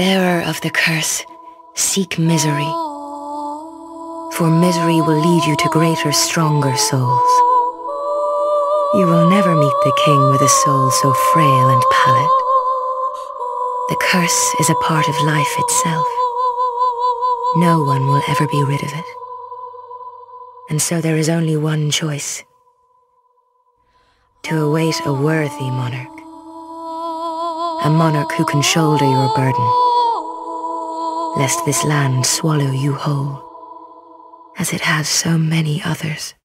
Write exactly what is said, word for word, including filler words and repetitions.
bearer of the curse, seek misery, for misery will lead you to greater, stronger souls. You will never meet the king with a soul so frail and pallid. The curse is a part of life itself. No one will ever be rid of it. And so there is only one choice: to await a worthy monarch. A monarch who can shoulder your burden, lest this land swallow you whole, as it has so many others.